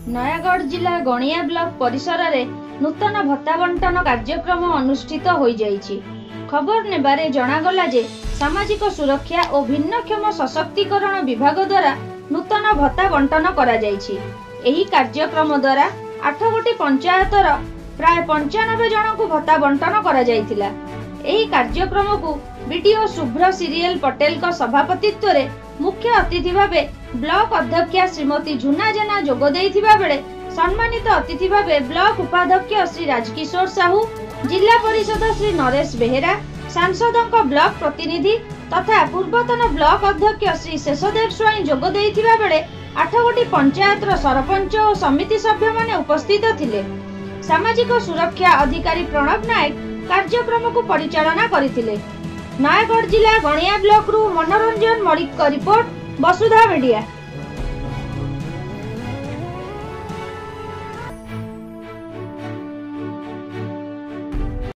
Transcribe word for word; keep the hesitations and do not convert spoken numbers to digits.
नयागढ़ जिला गणिया ब्लॉक परिसर रे नूतन भत्ता बंटन कार्यक्रम अनुष्ठित हो जाइछि। खबर नेबारे जणागला जे सामाजिक सुरक्षा और भिन्नक्षम सशक्तिकरण विभाग द्वारा नूतन भत्ता बंटन करा जाइछि। एही कार्यक्रम द्वारा आठ गोटी पंचायतर प्राय पंचानबे जन को भत्ता बंटन करा जाइथिला। एही कार्यक्रम को बीडीओ शुभ्र सीरियल पटेल का सभापतित्व रे मुख्य अतिथि भावे ब्लॉक अध्यक्षा श्रीमती झुना जेना जोग देइथिबा बेले सम्मानित अतिथि भावे ब्लॉक उपाध्यक्ष श्री राजकिशोर साहू, जिला परिषद श्री नरेश बेहेरा, सांसदों ब्लॉक प्रतिनिधि तथा पूर्वतन ब्लॉक अध्यक्ष श्री शेषदेव स्वाई जोग देइथिबा बेले आठ गोटी पंचायतर सरपंच और समिति सभ्य माने उपस्थित थिले। सामाजिक सुरक्षा अधिकारी प्रणव नायक कार्यक्रम को परिचालना करथिले। नयागढ़ जिला गणिया ब्लॉक रु मनोरंजन मलिक का रिपोर्ट, वसुधा मीडिया।